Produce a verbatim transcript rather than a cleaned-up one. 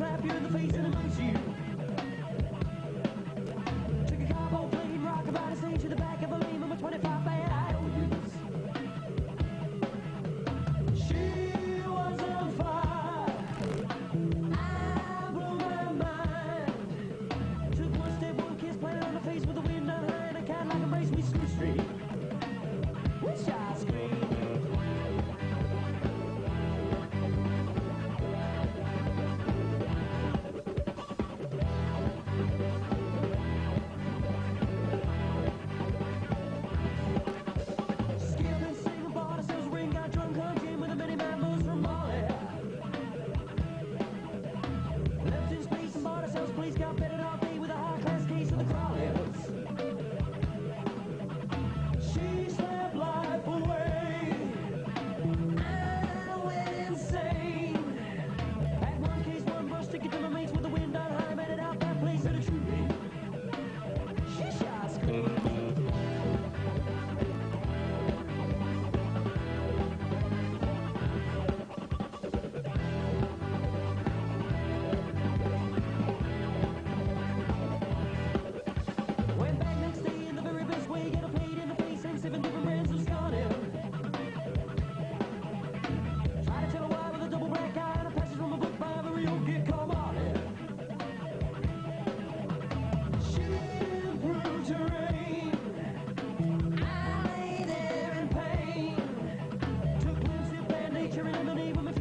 slap you in the face and embrace you. Took a carbo plane, rock about a stage to the back of a lane with a twenty-five band I O Us. She was on fire. I blew my mind. Took one step, one kiss, planted on the face with the wind on her, and a Cadillac embraced me Screw Street. Wish I screamed. Nature and lemonade with my